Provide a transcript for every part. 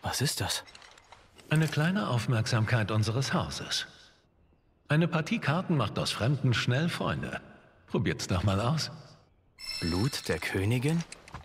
Was ist das? Eine kleine Aufmerksamkeit unseres Hauses. Eine Partie Karten macht aus Fremden schnell Freunde. Probiert's doch mal aus. Blut der Königin?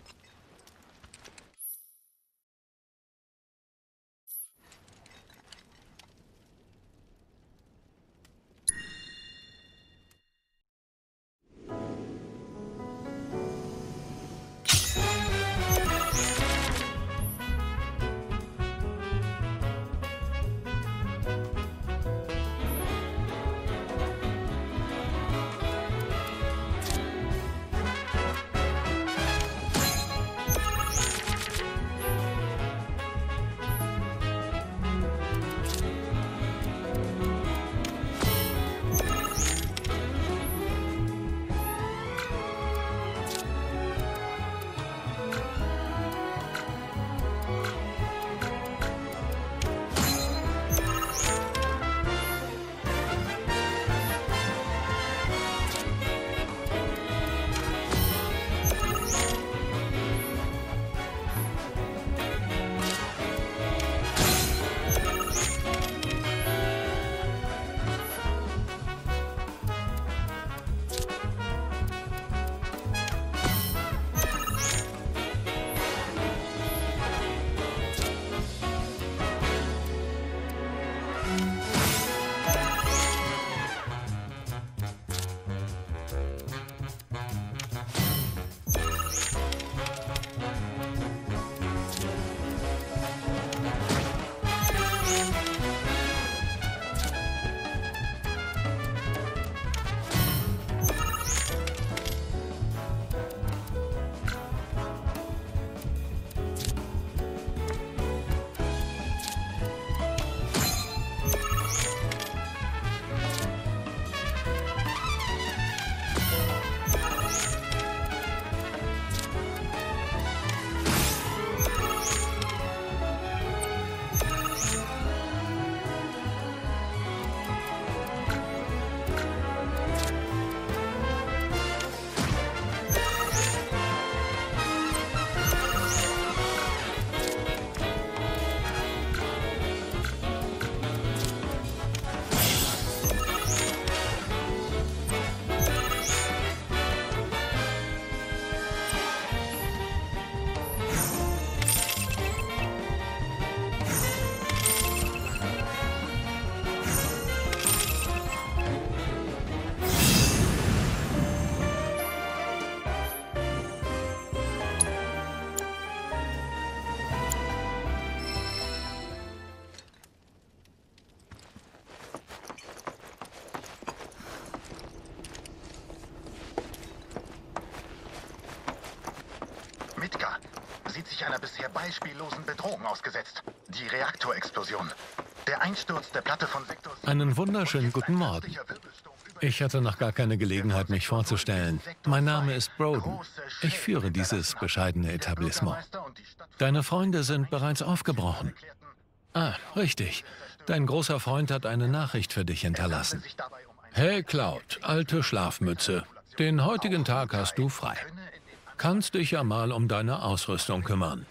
Midgar sieht sich einer bisher beispiellosen Bedrohung ausgesetzt. Die Reaktorexplosion. Der Einsturz der Platte von Sektor 7. Einen wunderschönen guten Morgen. Ich hatte noch gar keine Gelegenheit, mich vorzustellen. Mein Name ist Broden. Ich führe dieses bescheidene Etablissement. Deine Freunde sind bereits aufgebrochen. Ah, richtig. Dein großer Freund hat eine Nachricht für dich hinterlassen. Hey Cloud, alte Schlafmütze. Den heutigen Tag hast du frei. Kannst dich ja mal um deine Ausrüstung kümmern.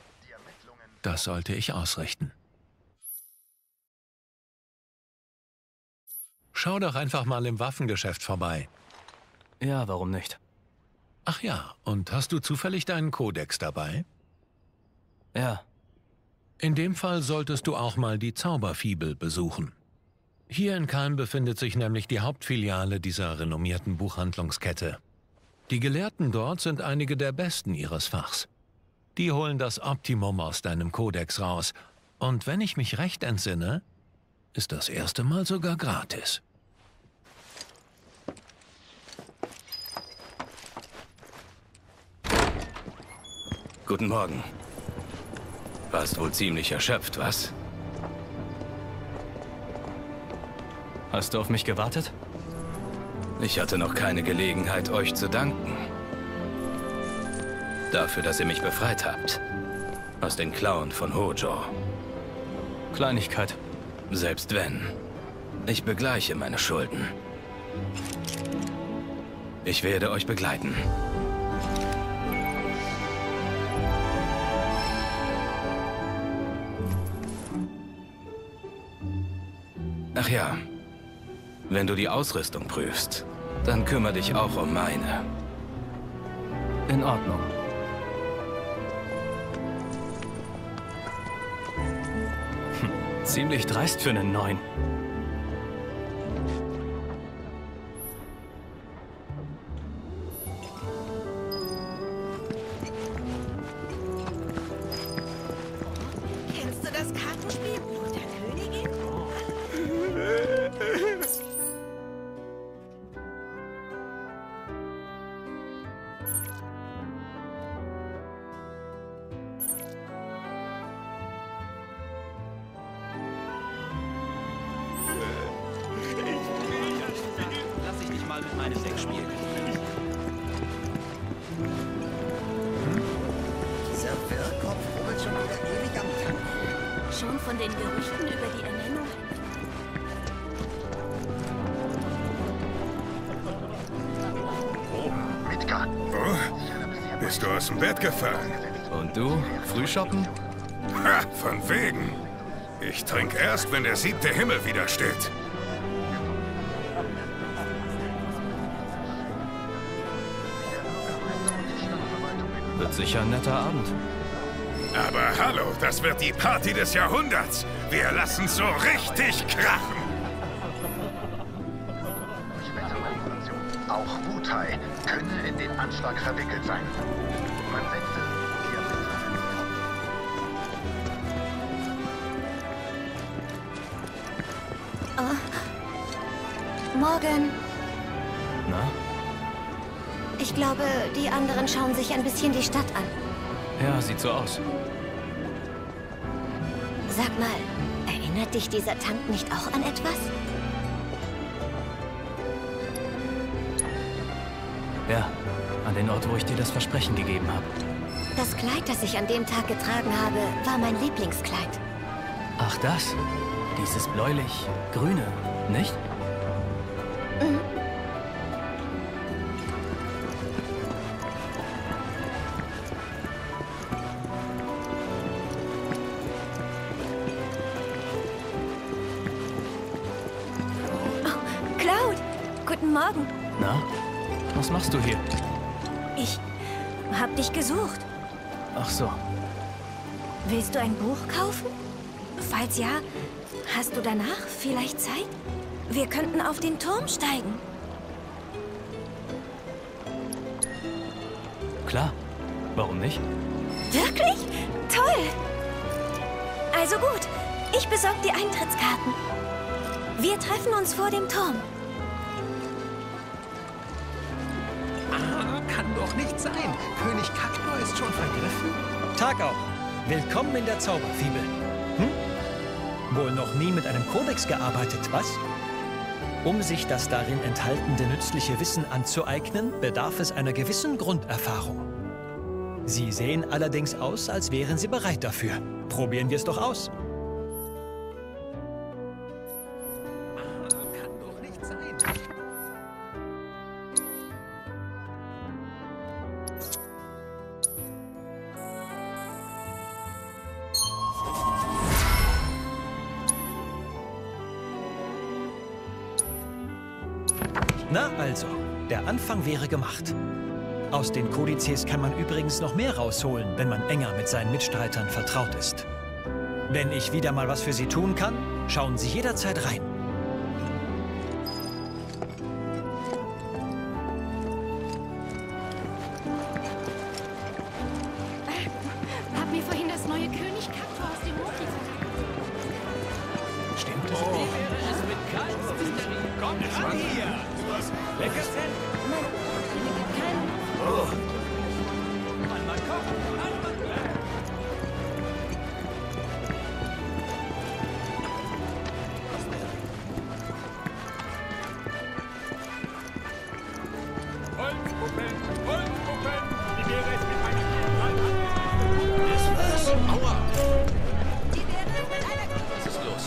Das sollte ich ausrichten. Schau doch einfach mal im Waffengeschäft vorbei. Ja, warum nicht? Ach ja, und hast du zufällig deinen Kodex dabei? Ja. In dem Fall solltest du auch mal die Zauberfibel besuchen. Hier in Kalm befindet sich nämlich die Hauptfiliale dieser renommierten Buchhandlungskette. Die Gelehrten dort sind einige der Besten ihres Fachs. Die holen das Optimum aus deinem Kodex raus. Und wenn ich mich recht entsinne, ist das erste Mal sogar gratis. Guten Morgen. Warst wohl ziemlich erschöpft, was? Hast du auf mich gewartet? Ich hatte noch keine Gelegenheit, euch zu danken. Dafür, dass ihr mich befreit habt. Aus den Klauen von Hojo. Kleinigkeit. Selbst wenn. Ich begleiche meine Schulden. Ich werde euch begleiten. Ach ja, wenn du die Ausrüstung prüfst, dann kümmere dich auch um meine. In Ordnung. Ziemlich dreist für einen Neuen. Kennst du das Kartenspiel Blut der Königin? Lass ich dich mal mit meinem Deck spielen. Dieser Wirrkopf rubbelt schon wieder ewig am Tank. Schon von den Gerüchten über die Ernennung? Midgar. Oh, bist du aus dem Bett gefallen? Und du? Frühshoppen? Ha, von wegen. Ich trinke erst, wenn der 7. Himmel wieder steht. Wird sicher ein netter Abend. Aber hallo, das wird die Party des Jahrhunderts. Wir lassen so richtig krachen. Auch Wutai könne in den Anschlag verwickelt sein. Man setzte Morgen. Na? Ich glaube, die anderen schauen sich ein bisschen die Stadt an. Ja, sieht so aus. Sag mal, erinnert dich dieser Tank nicht auch an etwas? Ja, an den Ort, wo ich dir das Versprechen gegeben habe. Das Kleid, das ich an dem Tag getragen habe, war mein Lieblingskleid. Ach das? Dieses bläulich-grüne, nicht? Cloud, guten Morgen. Na? Was machst du hier? Ich hab dich gesucht. Ach so. Willst du ein Buch kaufen? Falls ja, hast du danach vielleicht Zeit? Wir könnten auf den Turm steigen. Klar. Warum nicht? Wirklich? Toll! Also gut, ich besorge die Eintrittskarten. Wir treffen uns vor dem Turm. Kann doch nicht sein. König Kaktor ist schon vergriffen. Tag auch. Willkommen in der Zauberfibel. Wohl noch nie mit einem Kodex gearbeitet, was? Um sich das darin enthaltene nützliche Wissen anzueignen, bedarf es einer gewissen Grunderfahrung. Sie sehen allerdings aus, als wären Sie bereit dafür. Probieren wir es doch aus. Kann doch nicht sein. Na also, der Anfang wäre gemacht. Aus den Kodizes kann man übrigens noch mehr rausholen, wenn man enger mit seinen Mitstreitern vertraut ist. Wenn ich wieder mal was für Sie tun kann, schauen Sie jederzeit rein. Hab mir vorhin das neue König Kaktor aus dem Mund gezeigt. Stimmt es? Wie wäre es mit Kalbshysterie? Komm ran hier! Leckerchen! Mann, Mann, komm! Mann, Mann, Holzpuppen! Holzpuppen! Wie wäre es mit einer Das war's. Aua! Die werden mit einer Was ist los?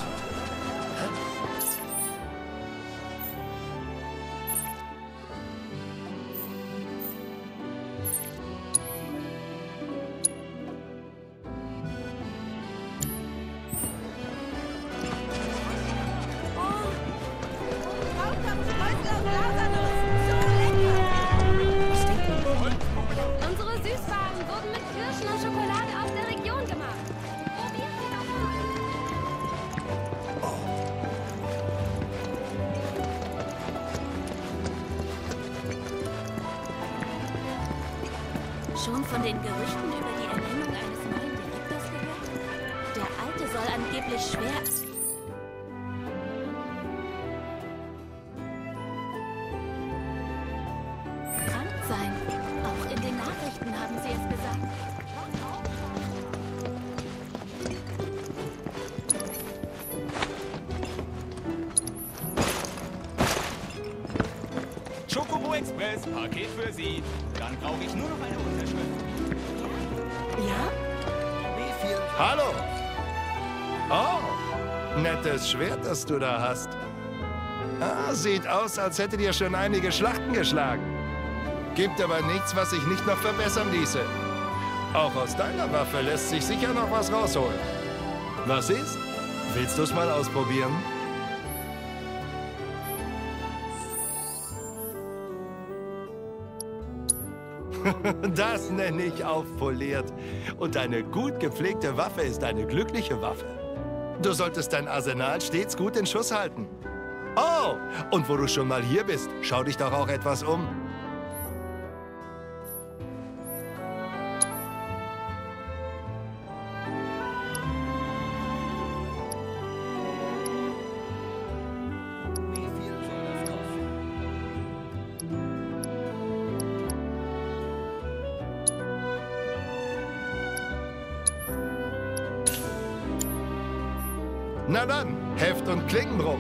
Schon von den Gerüchten über die Ernennung eines neuen Direktors gehört? Der alte soll angeblich schwer... krank sein. Auch in den Nachrichten haben sie es gesagt. Chocobo Express, Paket für Sie. Dann brauche ich nur noch eine Unterschrift. Ja? Wie viel? Hallo! Oh, nettes Schwert, das du da hast. Ah, sieht aus, als hättet ihr schon einige Schlachten geschlagen. Gibt aber nichts, was sich nicht noch verbessern ließe. Auch aus deiner Waffe lässt sich sicher noch was rausholen. Was ist? Willst du's mal ausprobieren? Das nenne ich aufpoliert. Und eine gut gepflegte Waffe ist eine glückliche Waffe. Du solltest dein Arsenal stets gut in Schuss halten. Oh, und wo du schon mal hier bist, schau dich doch auch etwas um. Wie viel soll das kosten? Na dann, Heft- und Klingenbruch.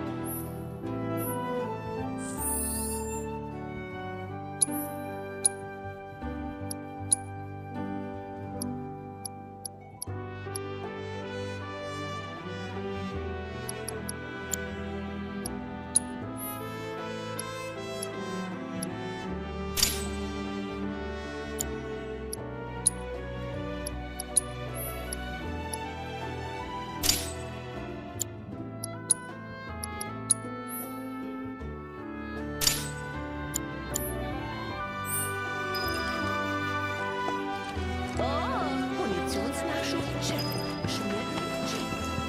Munitionsnachschub, check. Schmieröl, check.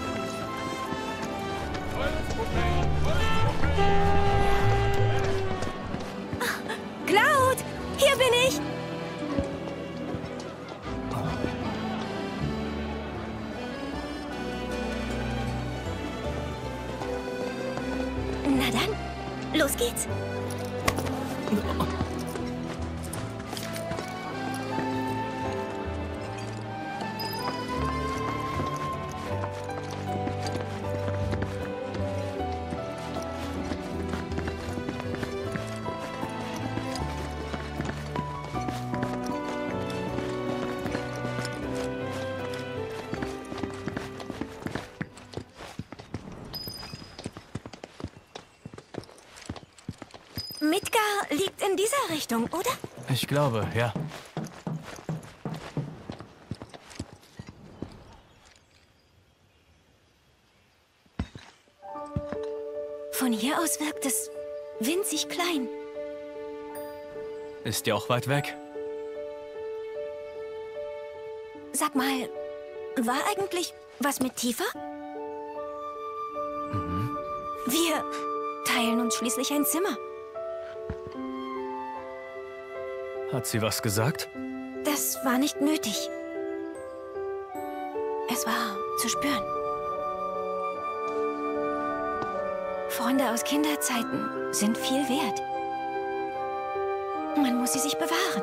Cloud, hier bin ich. Na dann, los geht's. Midgar liegt in dieser Richtung, oder? Ich glaube, ja. Von hier aus wirkt es winzig klein. Ist ja auch weit weg. Sag mal, war eigentlich was mit Tifa? Wir teilen uns schließlich ein Zimmer. Hat sie was gesagt? Das war nicht nötig. Es war zu spüren. Freunde aus Kinderzeiten sind viel wert. Man muss sie sich bewahren.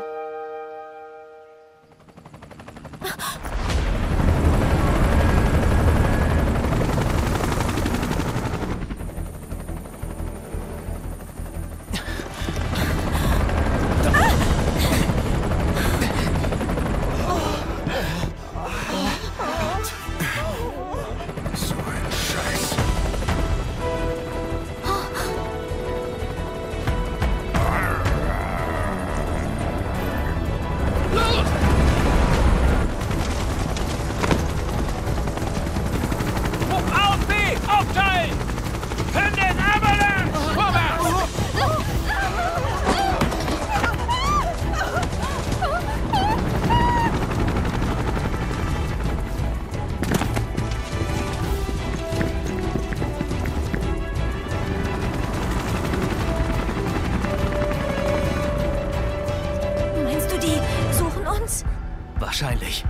uns? Wahrscheinlich.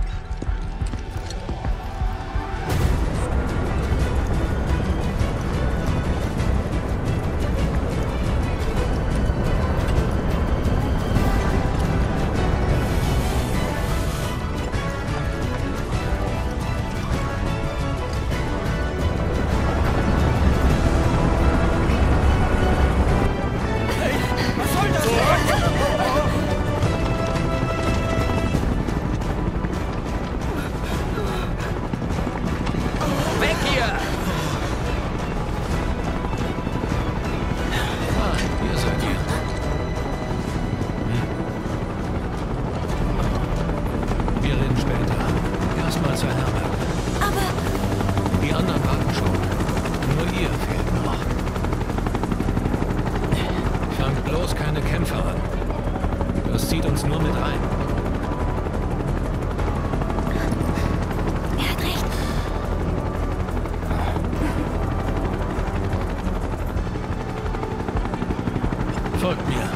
Folgt mir.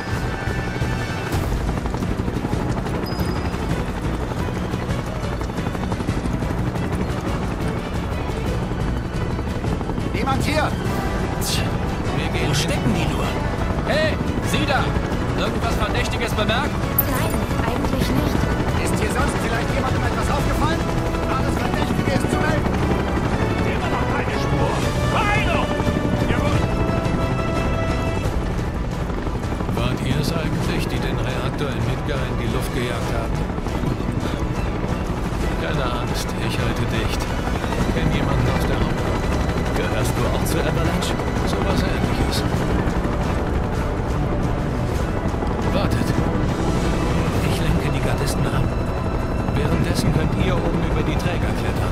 Niemand hier! Wir gehen. Wo stecken die nur? Hey, Sie da! Irgendwas Verdächtiges bemerkt? Nein, eigentlich nicht. Ist hier sonst vielleicht jemandem etwas aufgefallen? Alles Verdächtige ist zu melden. Immer noch keine Spur. Heilung! Jawohl! Wart ihr es eigentlich, die den Reaktor in Midgar in die Luft gejagt haben? Keine Angst, ich halte dicht. Kennt jemanden aus der Hauptbahn? Gehörst du auch zu Avalanche? Sowas Ähnliches. Wartet. Ich lenke die Gardisten ab. Währenddessen könnt ihr oben über die Träger klettern.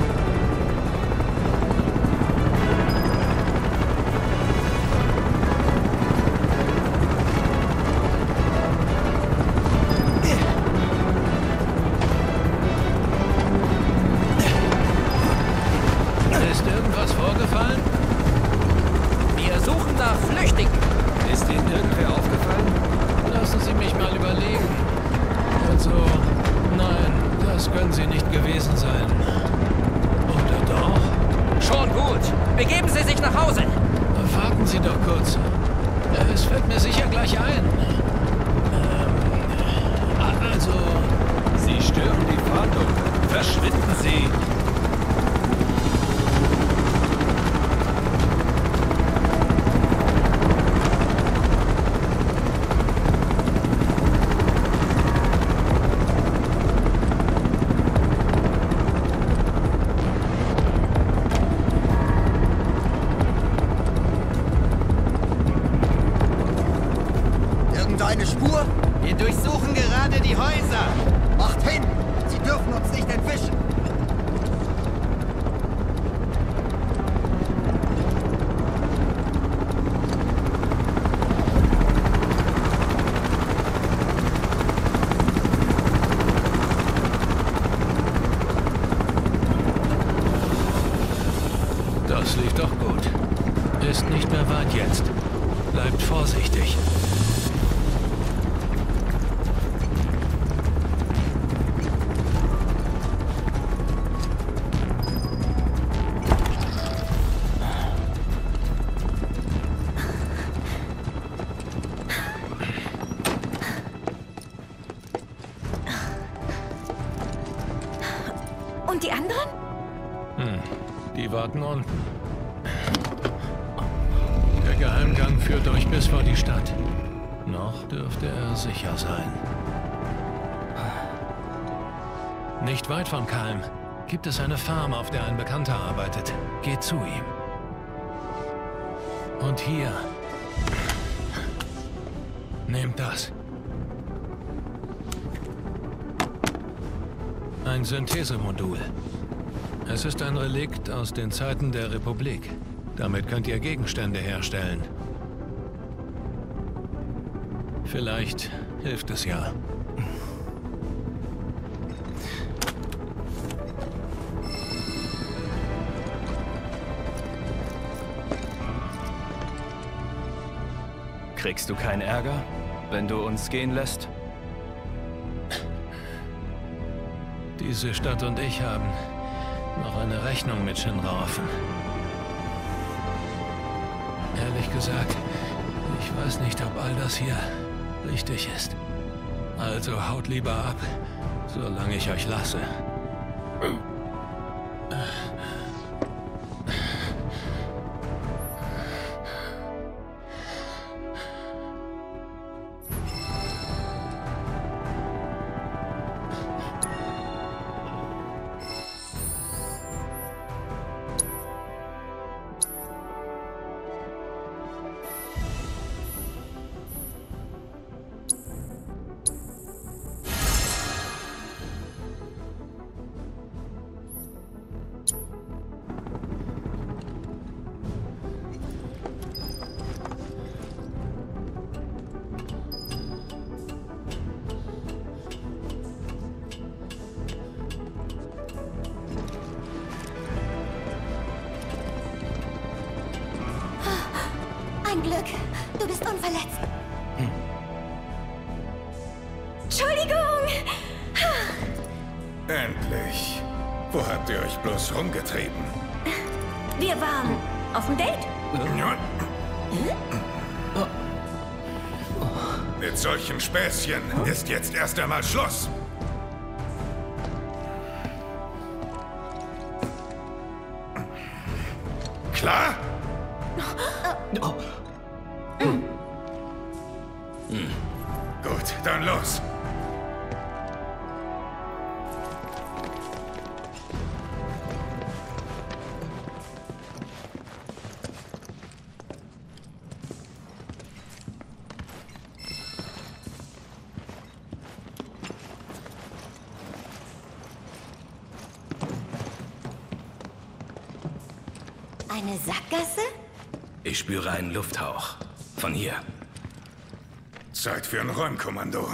Ist irgendwas vorgefallen? Wir suchen nach Flüchtigen. Ist Ihnen irgendwer aufgefallen? Lassen Sie mich mal überlegen. Also, nein, das können Sie nicht gewesen sein. Oder doch? Schon gut. Begeben Sie sich nach Hause. Warten Sie doch kurz. Es fällt mir sicher gleich ein. Also, Sie stören die Fahndung. Verschwinden Sie. Irgendeine Spur? Wir durchsuchen gerade die Häuser. Macht hin! Sie dürfen uns nicht entwischen. Das lief doch gut. Ist nicht mehr weit jetzt. Bleibt vorsichtig. Und die anderen? Die warten unten. Der Geheimgang führt euch bis vor die Stadt. Noch dürfte er sicher sein. Nicht weit von Kalm gibt es eine Farm, auf der ein Bekannter arbeitet. Geht zu ihm. Und hier. Nehmt das. Ein Synthesemodul. Es ist ein Relikt aus den Zeiten der Republik. Damit könnt ihr Gegenstände herstellen. Vielleicht hilft es ja. Kriegst du keinen Ärger, wenn du uns gehen lässt? Diese Stadt und ich haben noch eine Rechnung mit Shinra offen. Ehrlich gesagt, ich weiß nicht, ob all das hier richtig ist. Also haut lieber ab, solange ich euch lasse. Ein Glück, du bist unverletzt. Entschuldigung! Endlich. Wo habt ihr euch bloß rumgetrieben? Wir waren auf dem Date. Mit solchen Späßchen ist jetzt erst einmal Schluss. Klar? Gut, dann los. Eine Sackgasse? Ich spüre einen Lufthauch. Von hier. Zeit für ein Räumkommando.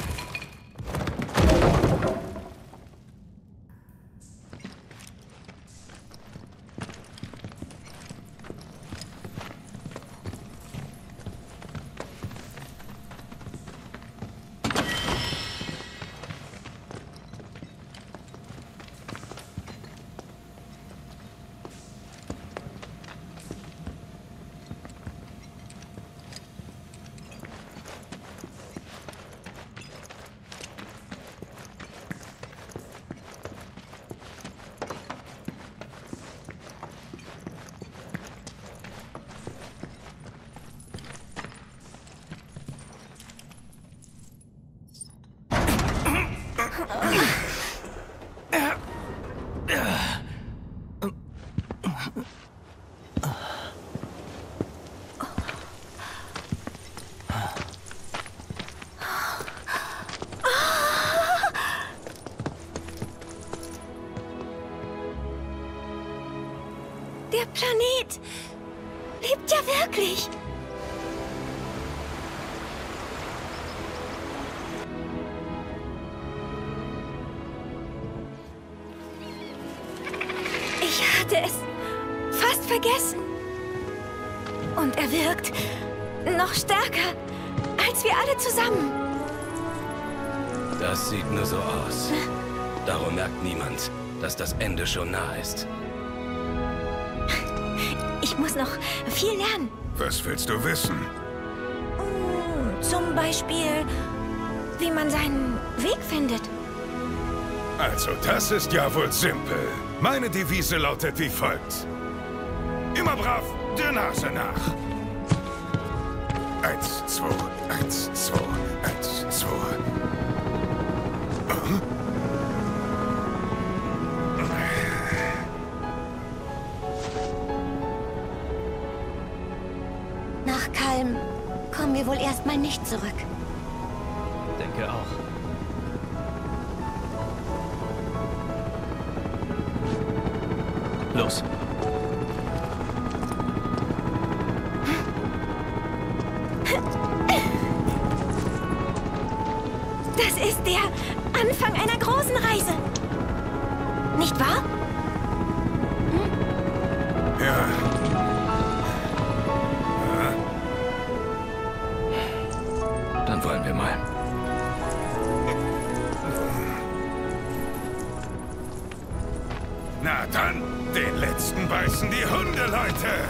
Der Planet lebt ja wirklich. Ich hatte es fast vergessen. Und er wirkt noch stärker als wir alle zusammen. Das sieht nur so aus. Darum merkt niemand, dass das Ende schon nah ist. Ich muss noch viel lernen. Was willst du wissen? Zum Beispiel, wie man seinen Weg findet. Also, das ist ja wohl simpel. Meine Devise lautet wie folgt. Immer brav, der Nase nach. 1, 2, 1, 2, 1, 2. Nach Kalm kommen wir wohl erstmal nicht zurück. Denke auch. Los. Das ist der Anfang einer großen Reise. Nicht wahr? Ja. Dann wollen wir mal. Na dann, den letzten beißen die Hunde, Leute!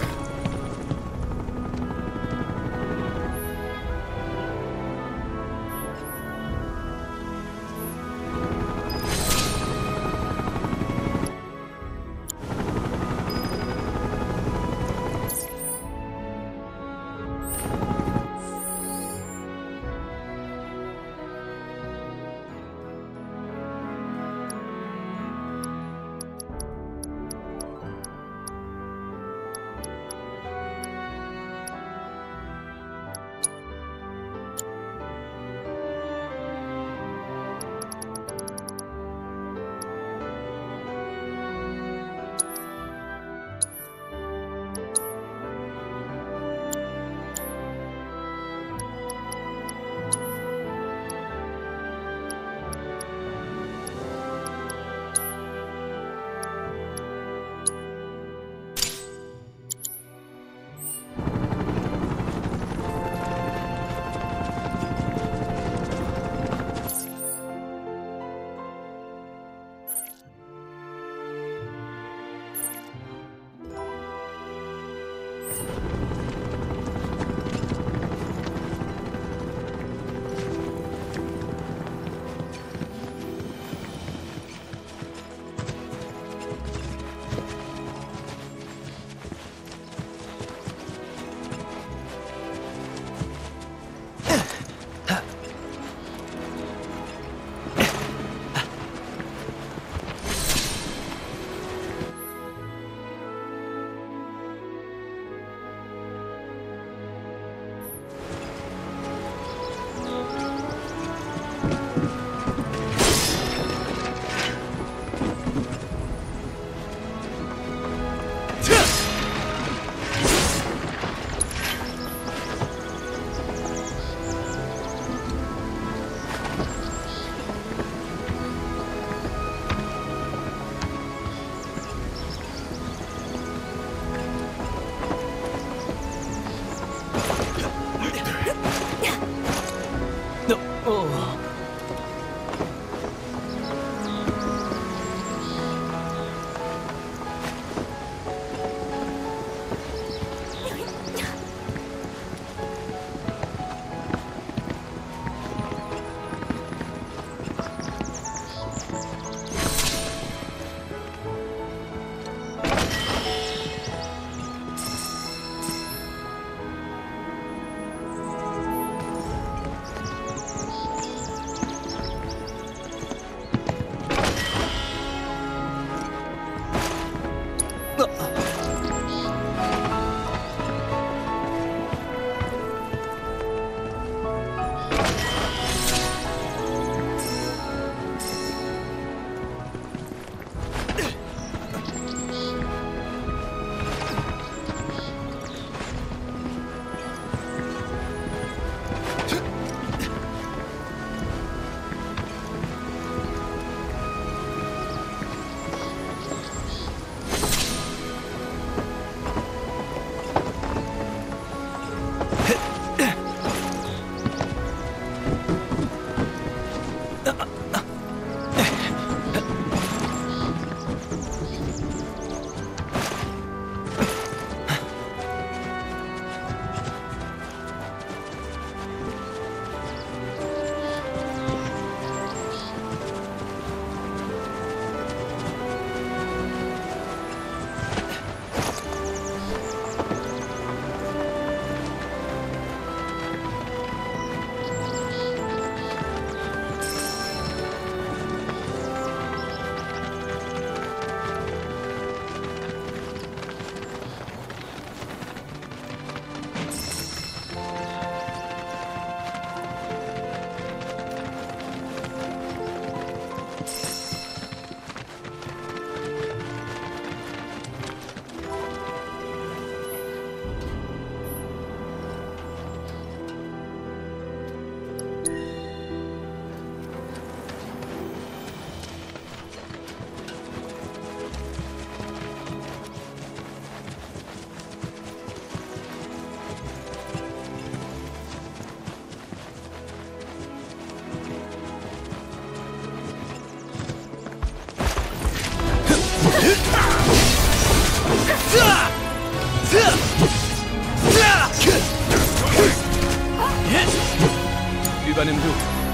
Übernimm du.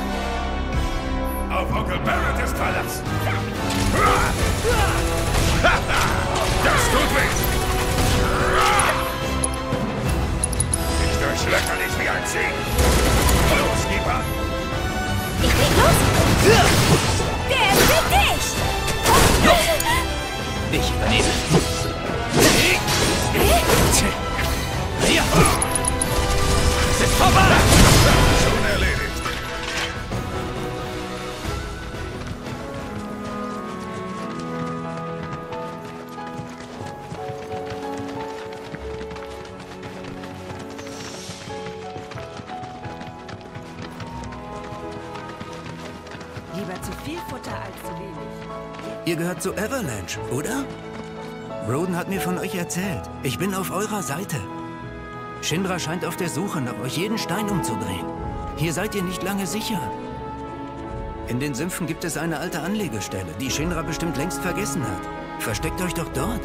Auf Onkel Barrett ist Verlass. Das tut weh. Ich durchlöcher dich wie ein Ziegen. Los, gib ab. Ich leg los. Der ist für dich. Ich übernehme. Hier. Es ist vorbei. Schon erledigt. Lieber zu viel Futter als zu wenig. Ihr gehört zu Avalanche, oder? Roden hat mir von euch erzählt. Ich bin auf eurer Seite. Shinra scheint auf der Suche nach euch, jeden Stein umzudrehen. Hier seid ihr nicht lange sicher. In den Sümpfen gibt es eine alte Anlegestelle, die Shinra bestimmt längst vergessen hat. Versteckt euch doch dort.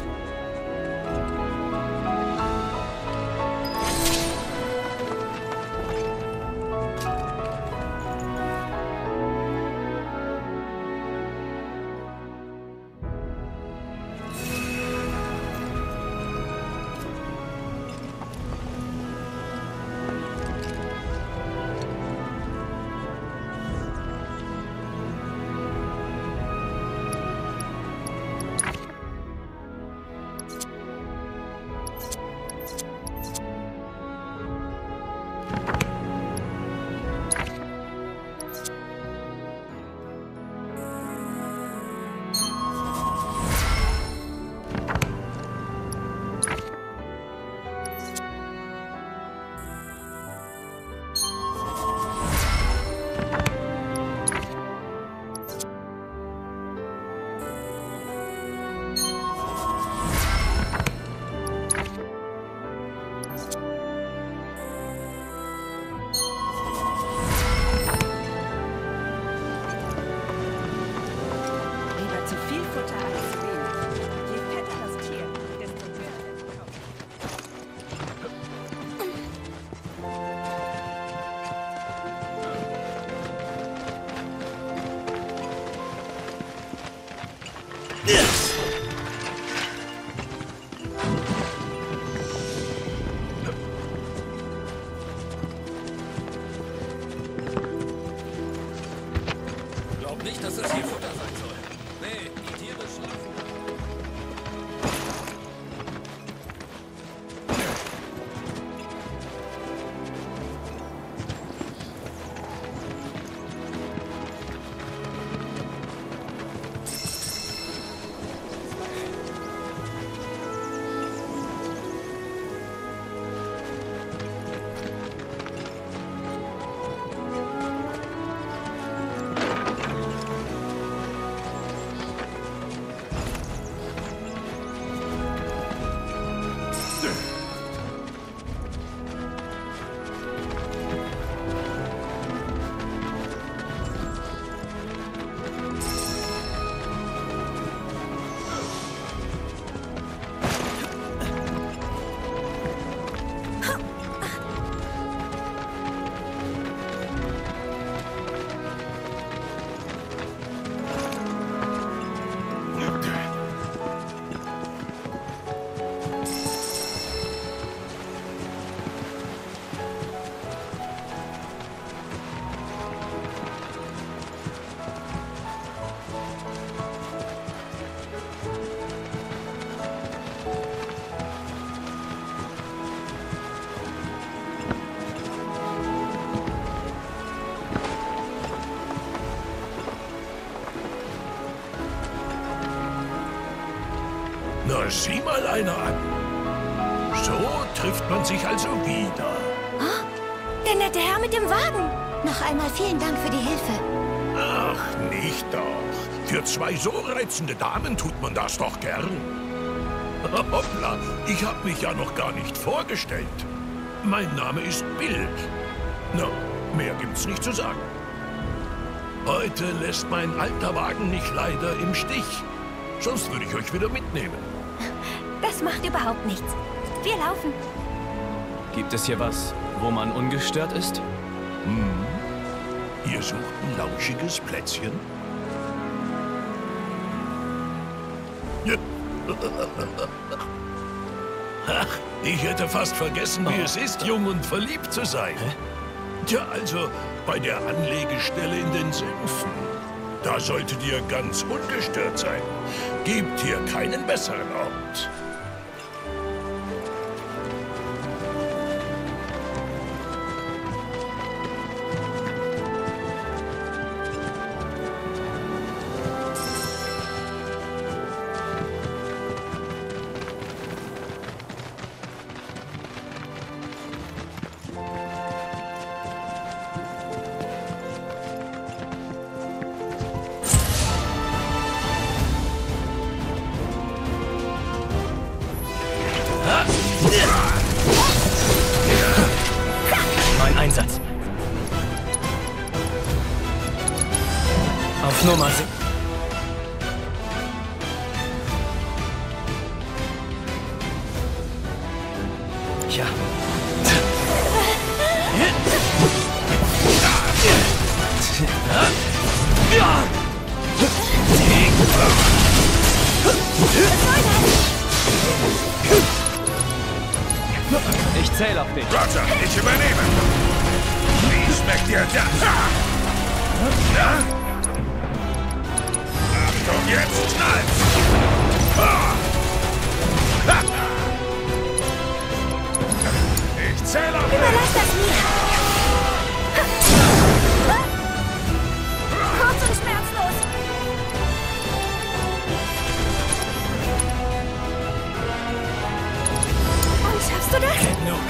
Glaub nicht, dass das hier Futter sein soll. Nee, die Tiere schlafen. Na, sieh mal einer an. So trifft man sich also wieder. Oh, der nette Herr mit dem Wagen. Noch einmal vielen Dank für die Hilfe. Ach, nicht doch. Für zwei so reizende Damen tut man das doch gern. Hoppla, ich habe mich ja noch gar nicht vorgestellt. Mein Name ist Bill. Na, mehr gibt's nicht zu sagen. Heute lässt mein alter Wagen mich leider im Stich. Sonst würde ich euch wieder mitnehmen. Das macht überhaupt nichts. Wir laufen. Gibt es hier was, wo man ungestört ist? Hm. Ihr sucht ein lauschiges Plätzchen? Ach, ich hätte fast vergessen, wie es ist, jung und verliebt zu sein. Tja, also bei der Anlegestelle in den Sümpfen. Da solltet ihr ganz ungestört sein. Gibt hier keinen besseren Ort. Mein Einsatz. Auf Nummer 7. Ja. Ich zähle auf dich. Roger, ich übernehme. Wie schmeckt dir das? Na? Achtung, jetzt knallt's! Ich zähle auf dich! Überlass das mir! Kurz und schmerzlos! Und schaffst du das? Genug.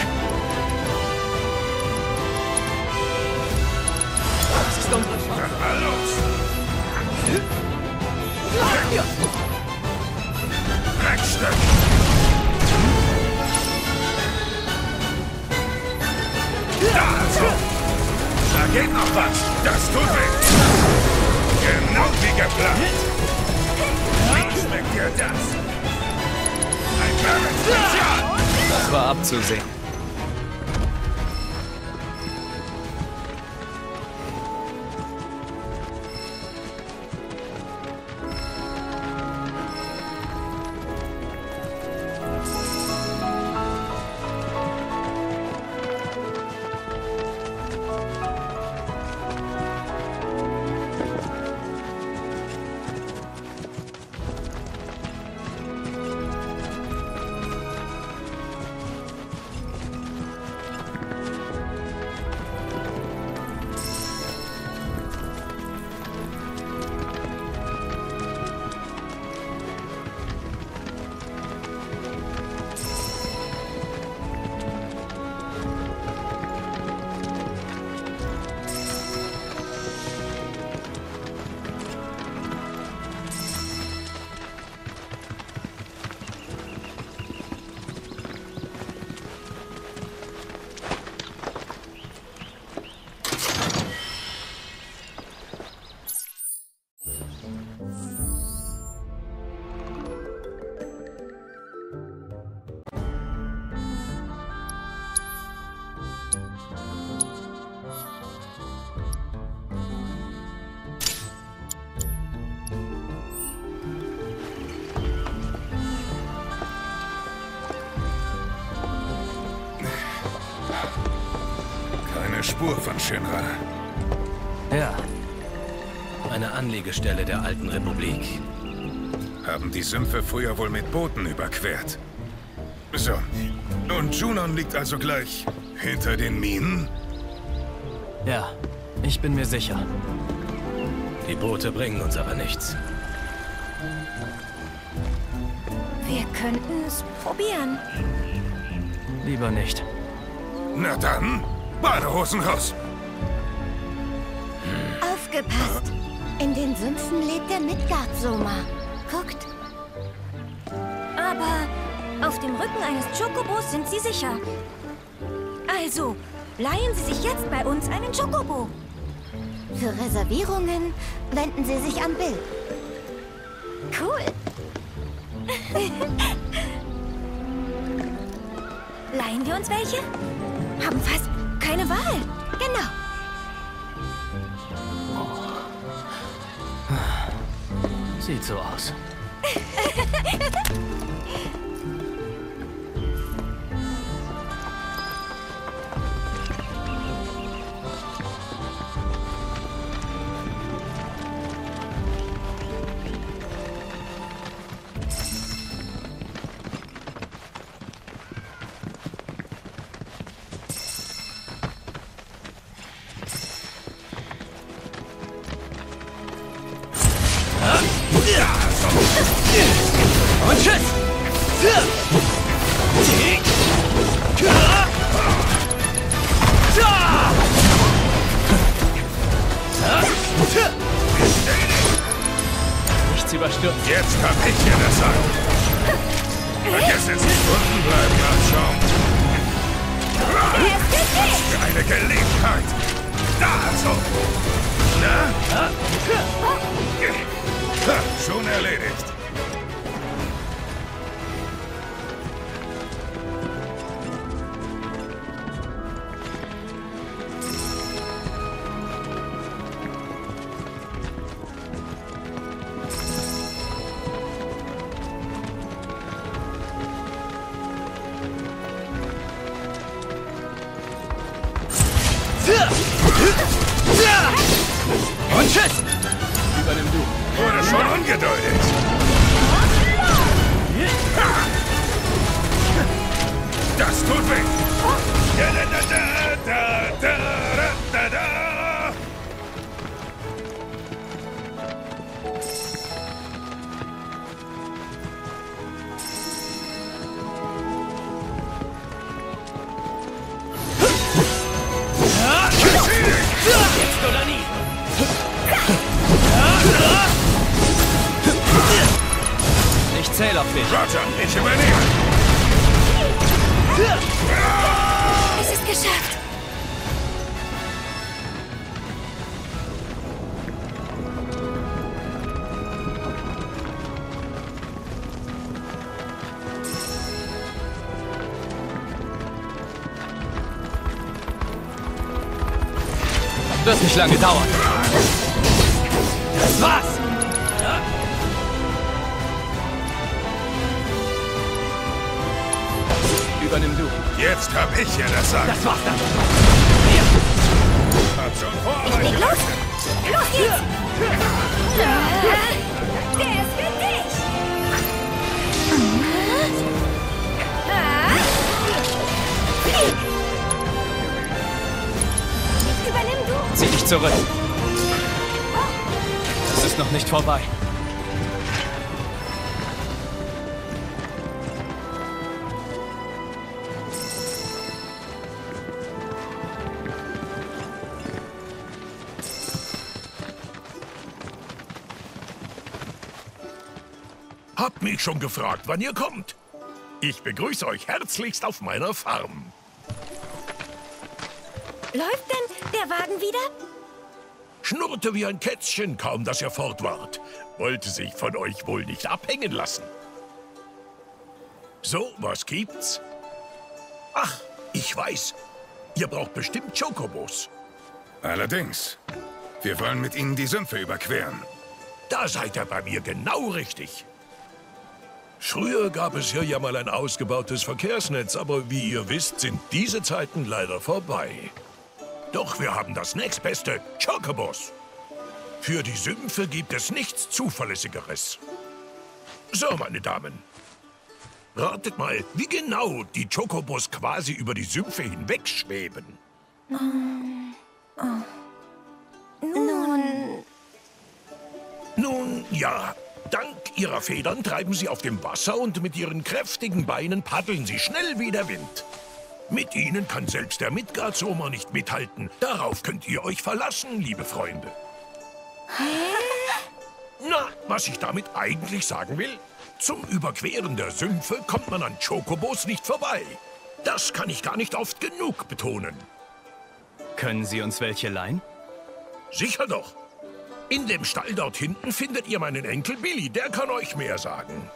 Das ist unbrüchbar. Dann mal los! Dreckstück! Da, so! Da geht noch was! Das tut weh! Genau wie geplant! Wie schmeckt dir das? Ein Barrett-Spezial! Das war abzusehen. Keine Spur von Shinra. Ja. Eine Anlegestelle der alten Republik. Haben die Sümpfe früher wohl mit Booten überquert. So. Und Junon liegt also gleich hinter den Minen? Ja, ich bin mir sicher. Die Boote bringen uns aber nichts. Wir könnten es probieren. Lieber nicht. Na dann, Badehosen raus! Aufgepasst! In den Sümpfen lebt der Midgard-Soma. Guckt. Aber auf dem Rücken eines Chocobos sind Sie sicher. Also, leihen Sie sich jetzt bei uns einen Chocobo. Für Reservierungen wenden Sie sich an Bill. Cool. Leihen wir uns welche? Haben fast keine Wahl. Genau. Sieht so aus. Und tschüss! Nichts überstürzt. Jetzt hab ich dir das sagen. Vergiss es, unten bleiben, anschauen. Was für eine Gelegenheit. Da, so. Na? Schon erledigt. Und tschüss! Übernimm du. Wurde schon angedeutet. Das tut weh. Da, da, da, da, da, da, da, da. Jetzt oder nie! Ich zähle auf dich. Roger, ich übernehme. Es ist geschafft. Wird nicht lange dauern. Das war's! Übernimm du. Jetzt hab ich hier das Sagen. Das war's dann! Hab schon vor, Ich aber leg ich los. Los geht's. Der ist für dich. Übernimm du. Zieh dich zurück. Es ist noch nicht vorbei. Hab mich schon gefragt, wann ihr kommt. Ich begrüße euch herzlichst auf meiner Farm. Läuft denn der Wagen wieder? Schnurrte wie ein Kätzchen, kaum dass ihr fort wart. Wollte sich von euch wohl nicht abhängen lassen. So, was gibt's? Ach, ich weiß. Ihr braucht bestimmt Chocobos. Allerdings. Wir wollen mit ihnen die Sümpfe überqueren. Da seid ihr bei mir genau richtig. Früher gab es hier ja mal ein ausgebautes Verkehrsnetz, aber wie ihr wisst, sind diese Zeiten leider vorbei. Doch wir haben das nächstbeste, Chocobos. Für die Sümpfe gibt es nichts Zuverlässigeres. So, meine Damen. Ratet mal, wie genau die Chocobos quasi über die Sümpfe hinwegschweben. Nun, ja. Dank ihrer Federn treiben sie auf dem Wasser und mit ihren kräftigen Beinen paddeln sie schnell wie der Wind. Mit ihnen kann selbst der Midgard-Sommer nicht mithalten. Darauf könnt ihr euch verlassen, liebe Freunde. Na, was ich damit eigentlich sagen will? Zum Überqueren der Sümpfe kommt man an Chocobos nicht vorbei. Das kann ich gar nicht oft genug betonen. Können Sie uns welche leihen? Sicher doch. In dem Stall dort hinten findet ihr meinen Enkel Billy. Der kann euch mehr sagen.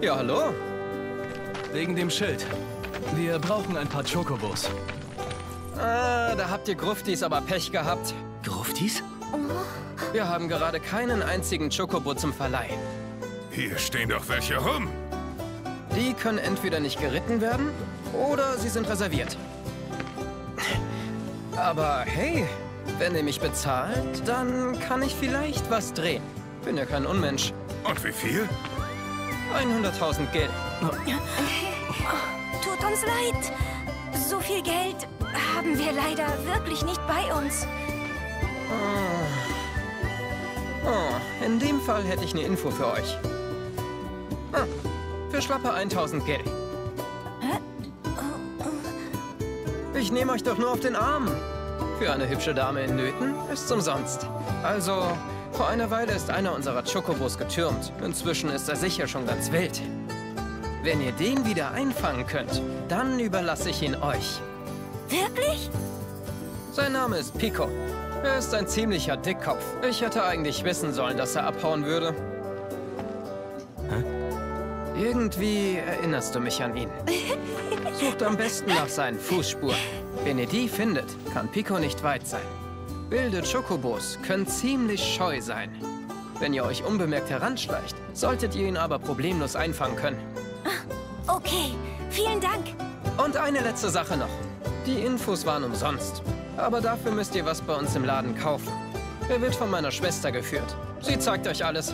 Ja, hallo. Wegen dem Schild. Wir brauchen ein paar Chocobos. Ah, da habt ihr Gruftis aber Pech gehabt. Gruftis? Wir haben gerade keinen einzigen Chocobo zum Verleih. Hier stehen doch welche rum. Die können entweder nicht geritten werden, oder sie sind reserviert. Aber hey, wenn ihr mich bezahlt, dann kann ich vielleicht was drehen. Bin ja kein Unmensch. Und wie viel? 100.000 Geld. Tut uns leid. So viel Geld haben wir leider wirklich nicht bei uns. Oh, in dem Fall hätte ich eine Info für euch. Für schlappe 1.000 Geld. Ich nehme euch doch nur auf den Arm. Für eine hübsche Dame in Nöten ist's umsonst. Also, vor einer Weile ist einer unserer Chocobos getürmt. Inzwischen ist er sicher schon ganz wild. Wenn ihr den wieder einfangen könnt, dann überlasse ich ihn euch. Wirklich? Sein Name ist Pico. Er ist ein ziemlicher Dickkopf. Ich hätte eigentlich wissen sollen, dass er abhauen würde. Irgendwie erinnerst du mich an ihn. Sucht am besten nach seinen Fußspuren. Wenn ihr die findet, kann Pico nicht weit sein. Wilde Chocobos können ziemlich scheu sein. Wenn ihr euch unbemerkt heranschleicht, solltet ihr ihn aber problemlos einfangen können. Okay, vielen Dank. Und eine letzte Sache noch. Die Infos waren umsonst. Aber dafür müsst ihr was bei uns im Laden kaufen. Er wird von meiner Schwester geführt. Sie zeigt euch alles.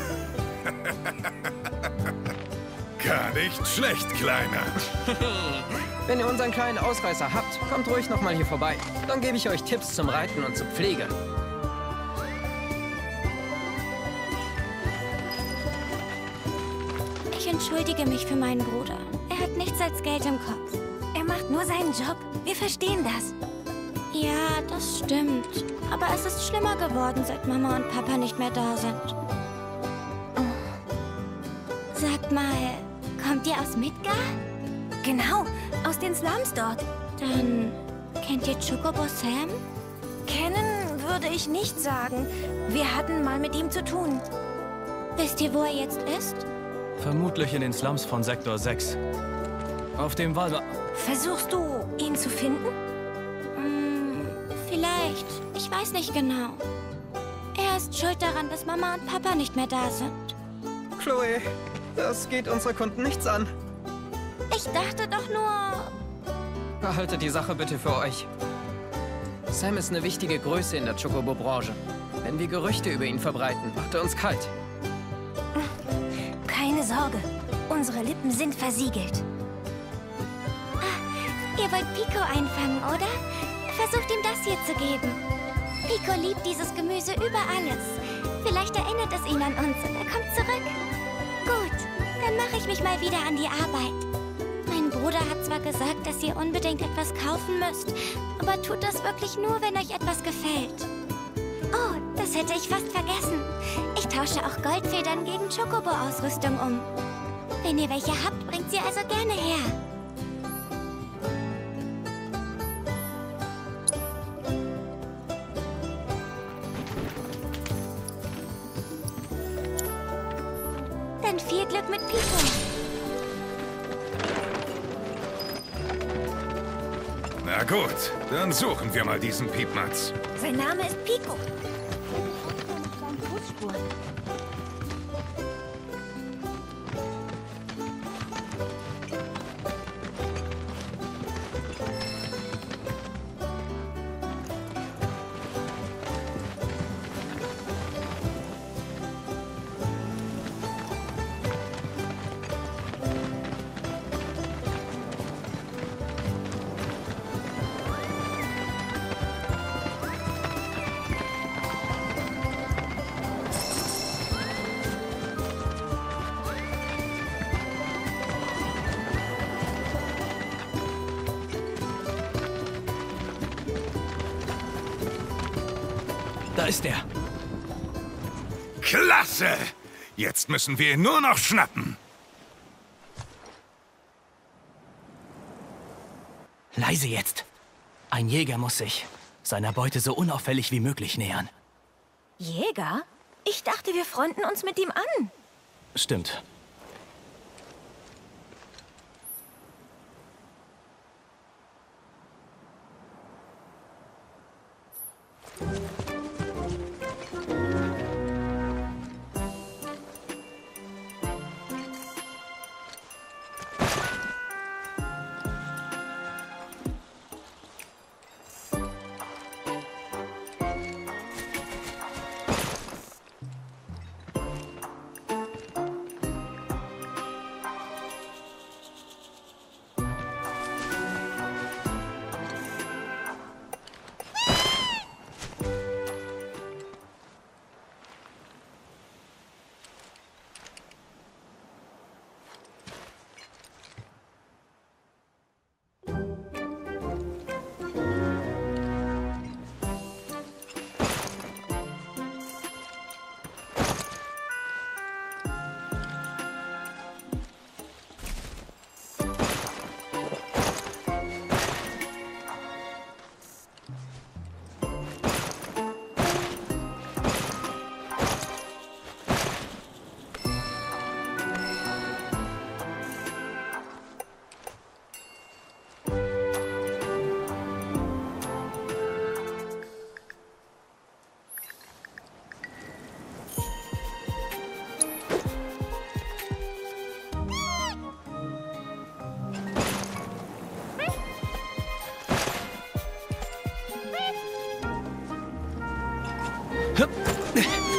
Gar nicht schlecht, Kleiner. Wenn ihr unseren kleinen Ausreißer habt, kommt ruhig noch mal hier vorbei. Dann gebe ich euch Tipps zum Reiten und zur Pflege. Ich entschuldige mich für meinen Bruder. Er hat nichts als Geld im Kopf. Er macht nur seinen Job. Wir verstehen das. Ja, das stimmt. Aber es ist schlimmer geworden, seit Mama und Papa nicht mehr da sind. Sagt mal, kommt ihr aus Midgar? Genau, aus den Slums dort. Dann kennt ihr Chocobo Sam? Kennen würde ich nicht sagen. Wir hatten mal mit ihm zu tun. Wisst ihr, wo er jetzt ist? Vermutlich in den Slums von Sektor 6. Auf dem Wal... Versuchst du, ihn zu finden? Vielleicht. Ich weiß nicht genau. Er ist schuld daran, dass Mama und Papa nicht mehr da sind. Chloe, das geht unsere Kunden nichts an. Ich dachte doch nur... Behaltet die Sache bitte für euch. Sam ist eine wichtige Größe in der Chocobo-Branche. Wenn wir Gerüchte über ihn verbreiten, macht er uns kalt. Keine Sorge. Unsere Lippen sind versiegelt. Ihr wollt Pico einfangen, oder? Versucht ihm das hier zu geben. Pico liebt dieses Gemüse über alles. Vielleicht erinnert es ihn an uns und er kommt zurück. Gut, dann mache ich mich mal wieder an die Arbeit. Mein Bruder hat zwar gesagt, dass ihr unbedingt etwas kaufen müsst, aber tut das wirklich nur, wenn euch etwas gefällt. Oh, das hätte ich fast vergessen. Ich tausche auch Goldfedern gegen Chocobo-Ausrüstung um. Wenn ihr welche habt, bringt sie also gerne her. Dann viel Glück mit Pico. Na gut, dann suchen wir mal diesen Piepmatz. Sein Name ist Pico. Da ist er. Klasse! Jetzt müssen wir ihn nur noch schnappen. Leise jetzt. Ein Jäger muss sich seiner Beute so unauffällig wie möglich nähern. Jäger? Ich dachte, wir freunden uns mit ihm an. Stimmt.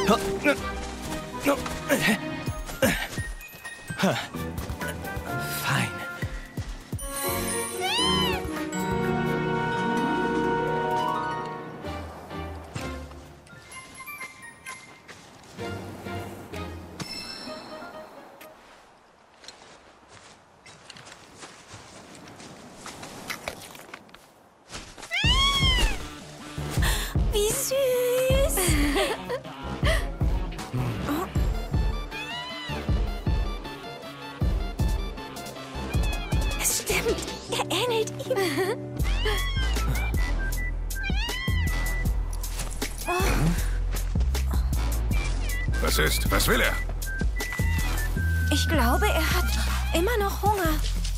Fein. Wie süß. Es stimmt. Er ähnelt ihm. Was ist? Was will er? Ich glaube, er hat immer noch Hunger.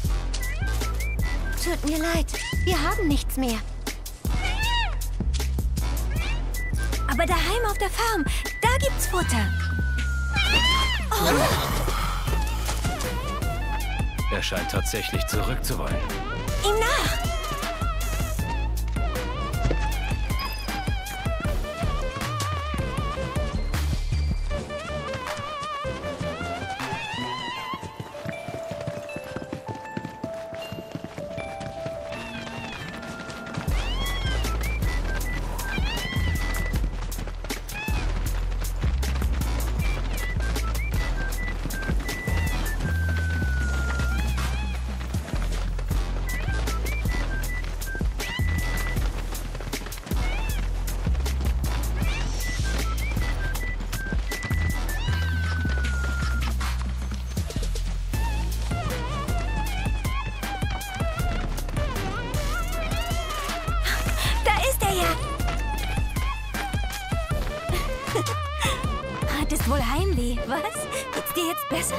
Tut mir leid. Wir haben nichts mehr. Aber daheim auf der Farm, da gibt's Futter. Oh. Er scheint tatsächlich zurück zu wollen. Ihm nach! Hattest wohl Heimweh, was? Geht's dir jetzt besser?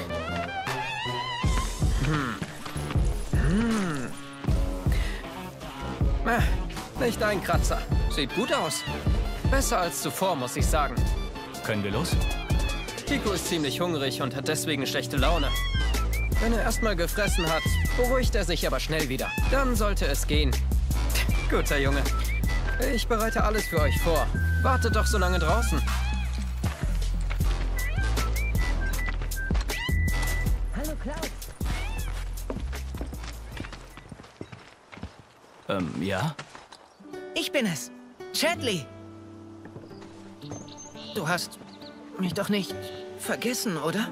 Nicht ein Kratzer. Sieht gut aus. Besser als zuvor, muss ich sagen. Können wir los? Pico ist ziemlich hungrig und hat deswegen schlechte Laune. Wenn er erstmal gefressen hat, beruhigt er sich aber schnell wieder. Dann sollte es gehen. Guter Junge. Ich bereite alles für euch vor. Wartet doch so lange draußen. Hallo, Klaus. Ja? Ich bin es. Chadley. Du hast mich doch nicht vergessen, oder?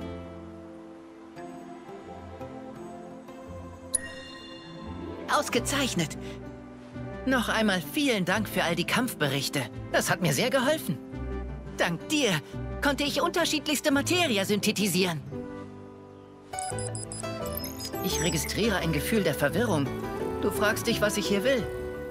Ausgezeichnet. Noch einmal vielen Dank für all die Kampfberichte. Das hat mir sehr geholfen. Dank dir konnte ich unterschiedlichste Materie synthetisieren. Ich registriere ein Gefühl der Verwirrung. Du fragst dich, was ich hier will.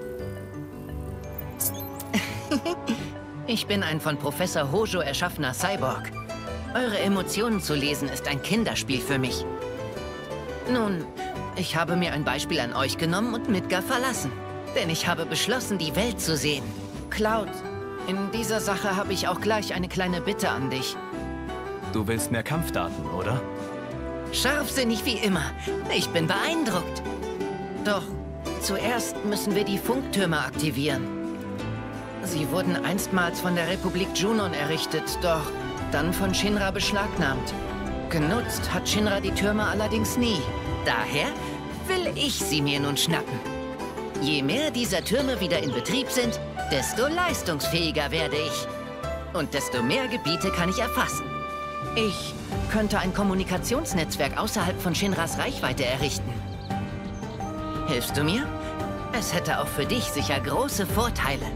Ich bin ein von Professor Hojo erschaffener Cyborg. Eure Emotionen zu lesen ist ein Kinderspiel für mich. Nun, ich habe mir ein Beispiel an euch genommen und Midgar verlassen. Denn ich habe beschlossen, die Welt zu sehen. Cloud, in dieser Sache habe ich auch gleich eine kleine Bitte an dich. Du willst mehr Kampfdaten, oder? Scharfsinnig wie immer. Ich bin beeindruckt. Doch zuerst müssen wir die Funktürme aktivieren. Sie wurden einstmals von der Republik Junon errichtet, doch dann von Shinra beschlagnahmt. Genutzt hat Shinra die Türme allerdings nie. Daher will ich sie mir nun schnappen. Je mehr dieser Türme wieder in Betrieb sind, desto leistungsfähiger werde ich. Und desto mehr Gebiete kann ich erfassen. Ich könnte ein Kommunikationsnetzwerk außerhalb von Shinras Reichweite errichten. Hilfst du mir? Es hätte auch für dich sicher große Vorteile.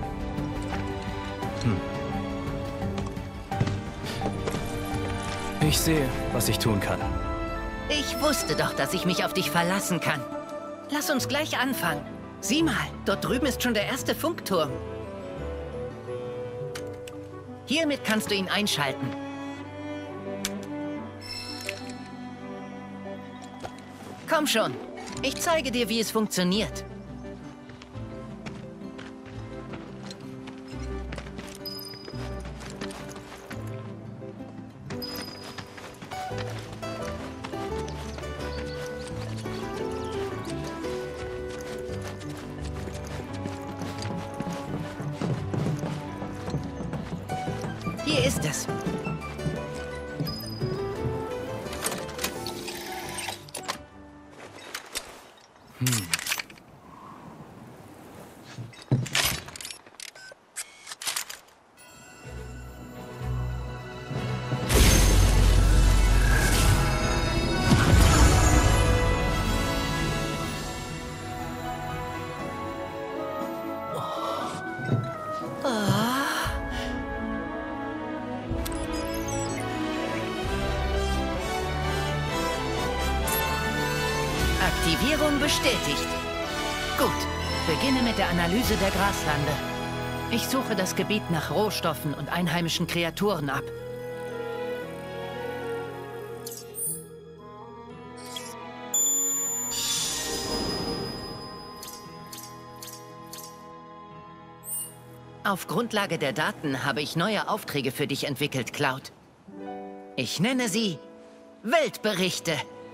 Ich sehe, was ich tun kann. Ich wusste doch, dass ich mich auf dich verlassen kann. Lass uns gleich anfangen. Sieh mal, dort drüben ist schon der erste Funkturm. Hiermit kannst du ihn einschalten. Komm schon, ich zeige dir, wie es funktioniert. Hier ist es. Aktivierung bestätigt. Gut, beginne mit der Analyse der Graslande. Ich suche das Gebiet nach Rohstoffen und einheimischen Kreaturen ab. Auf Grundlage der Daten habe ich neue Aufträge für dich entwickelt, Cloud. Ich nenne sie Weltberichte.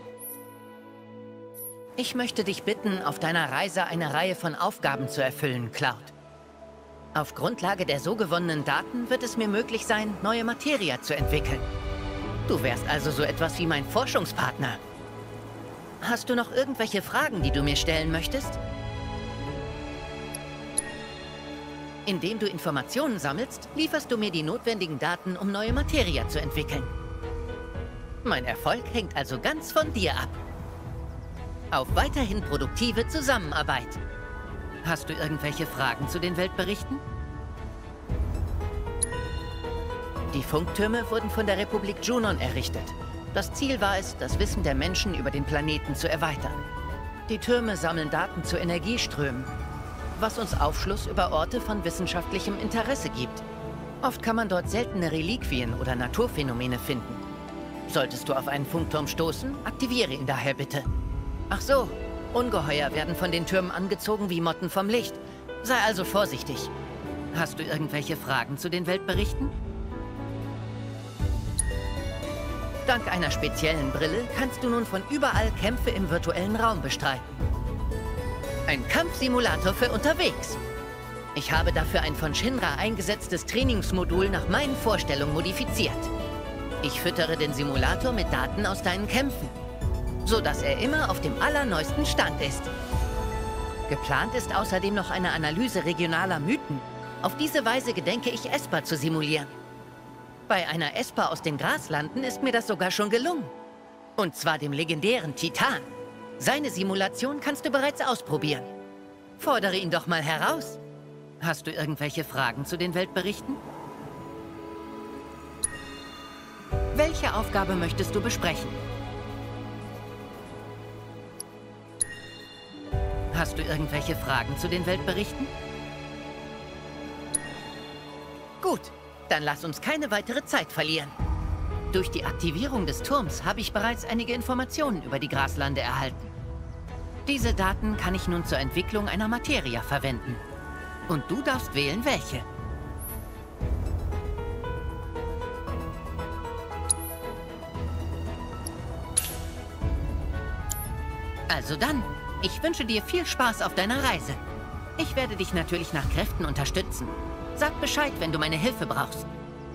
Ich möchte dich bitten, auf deiner Reise eine Reihe von Aufgaben zu erfüllen, Cloud. Auf Grundlage der so gewonnenen Daten wird es mir möglich sein, neue Materia zu entwickeln. Du wärst also so etwas wie mein Forschungspartner. Hast du noch irgendwelche Fragen, die du mir stellen möchtest? Indem du Informationen sammelst, lieferst du mir die notwendigen Daten, um neue Materia zu entwickeln. Mein Erfolg hängt also ganz von dir ab. Auf weiterhin produktive Zusammenarbeit. Hast du irgendwelche Fragen zu den Weltberichten? Die Funktürme wurden von der Republik Junon errichtet. Das Ziel war es, das Wissen der Menschen über den Planeten zu erweitern. Die Türme sammeln Daten zu Energieströmen, was uns Aufschluss über Orte von wissenschaftlichem Interesse gibt. Oft kann man dort seltene Reliquien oder Naturphänomene finden. Solltest du auf einen Funkturm stoßen, aktiviere ihn daher bitte. Ach so, Ungeheuer werden von den Türmen angezogen wie Motten vom Licht. Sei also vorsichtig. Hast du irgendwelche Fragen zu den Weltberichten? Dank einer speziellen Brille kannst du nun von überall Kämpfe im virtuellen Raum bestreiten. Ein Kampfsimulator für unterwegs. Ich habe dafür ein von Shinra eingesetztes Trainingsmodul nach meinen Vorstellungen modifiziert. Ich füttere den Simulator mit Daten aus deinen Kämpfen, sodass er immer auf dem allerneuesten Stand ist. Geplant ist außerdem noch eine Analyse regionaler Mythen. Auf diese Weise gedenke ich, Esper zu simulieren. Bei einer Esper aus den Graslanden ist mir das sogar schon gelungen. Und zwar dem legendären Titan. Seine Simulation kannst du bereits ausprobieren. Fordere ihn doch mal heraus. Hast du irgendwelche Fragen zu den Weltberichten? Welche Aufgabe möchtest du besprechen? Hast du irgendwelche Fragen zu den Weltberichten? Gut, dann lass uns keine weitere Zeit verlieren. Durch die Aktivierung des Turms habe ich bereits einige Informationen über die Graslande erhalten. Diese Daten kann ich nun zur Entwicklung einer Materia verwenden. Und du darfst wählen, welche. Also dann, ich wünsche dir viel Spaß auf deiner Reise. Ich werde dich natürlich nach Kräften unterstützen. Sag Bescheid, wenn du meine Hilfe brauchst.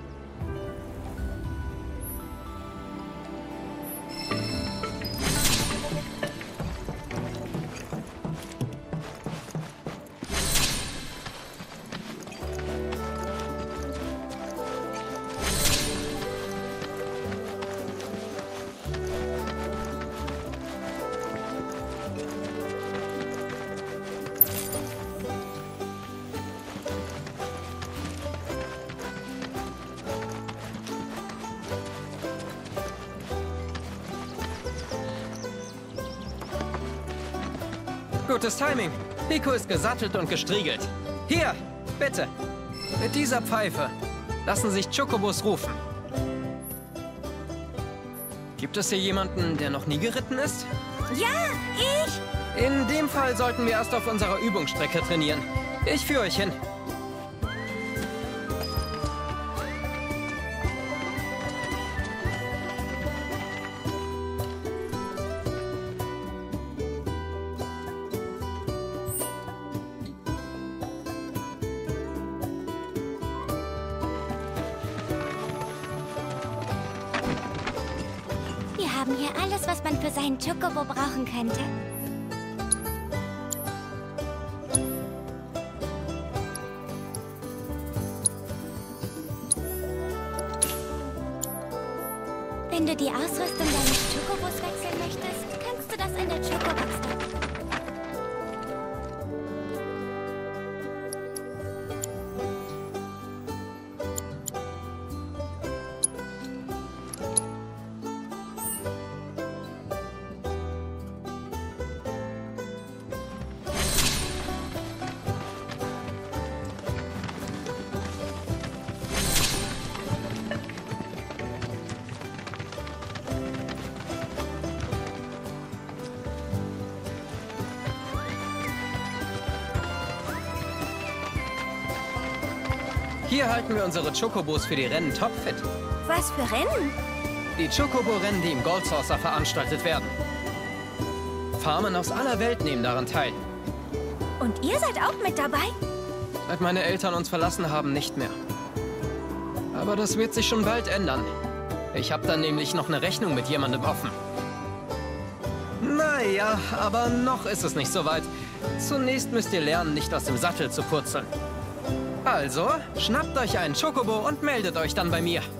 Gutes Timing. Pico ist gesattelt und gestriegelt. Hier, bitte. Mit dieser Pfeife lassen sich Chocobos rufen. Gibt es hier jemanden, der noch nie geritten ist? Ja, ich! In dem Fall sollten wir erst auf unserer Übungsstrecke trainieren. Ich führe euch hin. Wir haben hier alles, was man für seinen Chocobo brauchen könnte. die Ausrüstung deines Chocobos wechseln möchtest, kannst du das in der Chocobox tun. Hier halten wir unsere Chocobos für die Rennen topfit. Was für Rennen? Die Chocobo-Rennen, die im Gold Saucer veranstaltet werden. Farmen aus aller Welt nehmen daran teil. Und ihr seid auch mit dabei? Seit meine Eltern uns verlassen haben, nicht mehr. Aber das wird sich schon bald ändern. Ich habe dann nämlich noch eine Rechnung mit jemandem offen. Naja, aber noch ist es nicht so weit. Zunächst müsst ihr lernen, nicht aus dem Sattel zu purzeln. Also, schnappt euch einen Chocobo und meldet euch dann bei mir.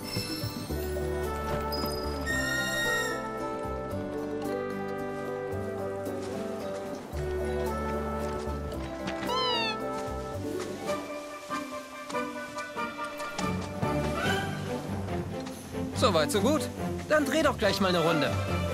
Soweit, so gut. Dann dreh doch gleich mal eine Runde.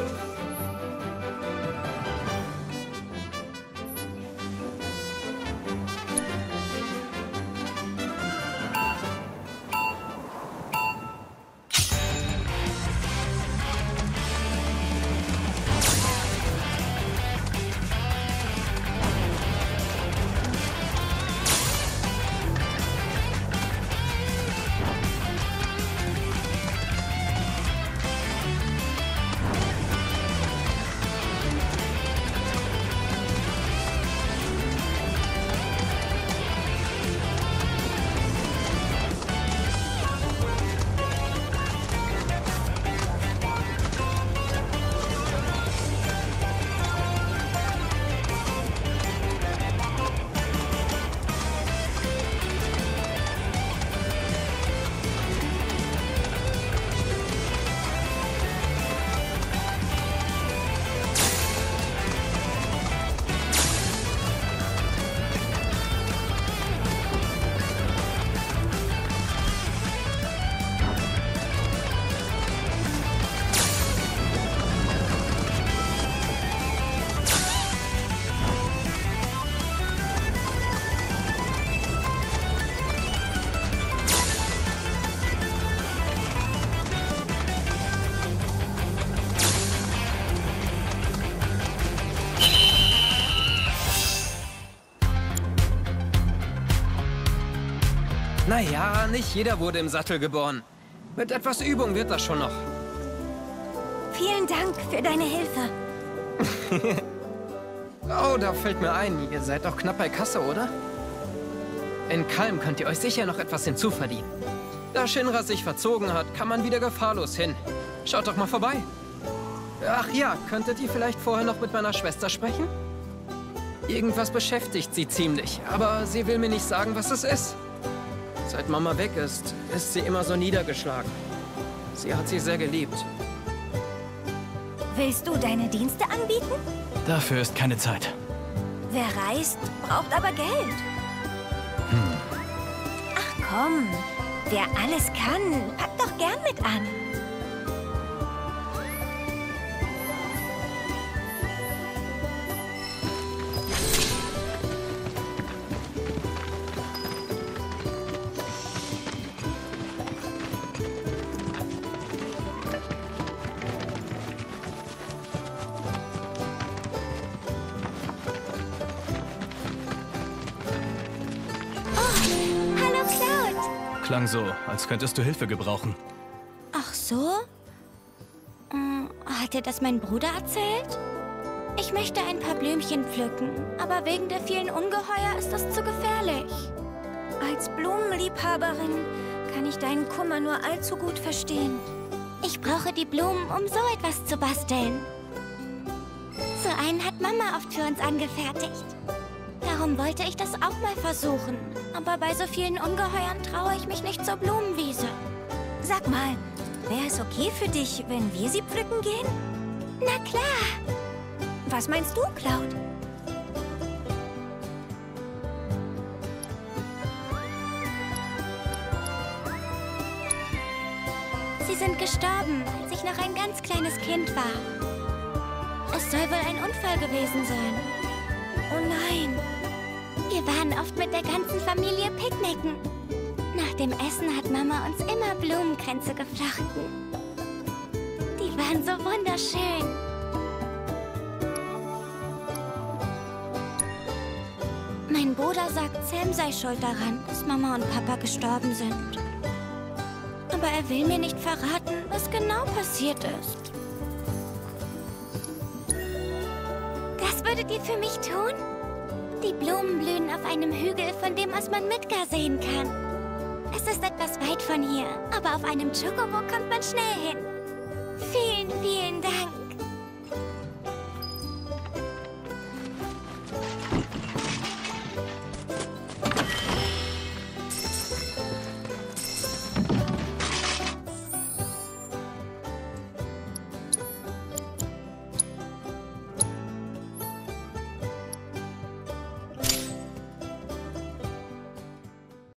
Naja, nicht jeder wurde im Sattel geboren. Mit etwas Übung wird das schon noch. Vielen Dank für deine Hilfe. Oh, da fällt mir ein, ihr seid doch knapp bei Kasse, oder? In Kalm könnt ihr euch sicher noch etwas hinzuverdienen. Da Shinra sich verzogen hat, kann man wieder gefahrlos hin. Schaut doch mal vorbei. Ach ja, könntet ihr vielleicht vorher noch mit meiner Schwester sprechen? Irgendwas beschäftigt sie ziemlich, aber sie will mir nicht sagen, was es ist. Seit Mama weg ist, ist sie immer so niedergeschlagen. Sie hat sie sehr geliebt. Willst du deine Dienste anbieten? Dafür ist keine Zeit. Wer reist, braucht aber Geld. Ach komm, wer alles kann, packt doch gern mit an. Klang so, als könntest du Hilfe gebrauchen. Ach so? Hat dir das mein Bruder erzählt? Ich möchte ein paar Blümchen pflücken, aber wegen der vielen Ungeheuer ist das zu gefährlich. Als Blumenliebhaberin kann ich deinen Kummer nur allzu gut verstehen. Ich brauche die Blumen, um so etwas zu basteln. So einen hat Mama oft für uns angefertigt. Darum wollte ich das auch mal versuchen. Aber bei so vielen Ungeheuern traue ich mich nicht zur Blumenwiese. Sag mal, Wäre es okay für dich, wenn wir sie pflücken gehen? Na klar. Was meinst du, Cloud? Sie sind gestorben, als ich noch ein ganz kleines Kind war. Es soll wohl ein Unfall gewesen sein. Oh nein. Wir waren oft mit der ganzen Familie picknicken. Nach dem Essen hat Mama uns immer Blumenkränze geflochten. Die waren so wunderschön. Mein Bruder sagt, Sam sei schuld daran, dass Mama und Papa gestorben sind. Aber er will mir nicht verraten, was genau passiert ist. Das würdet ihr für mich tun? Die Blumen blühen auf einem Hügel, von dem aus man Midgar sehen kann. Es ist etwas weit von hier, aber auf einem Chocobo kommt man schnell hin. Vielen, vielen Dank.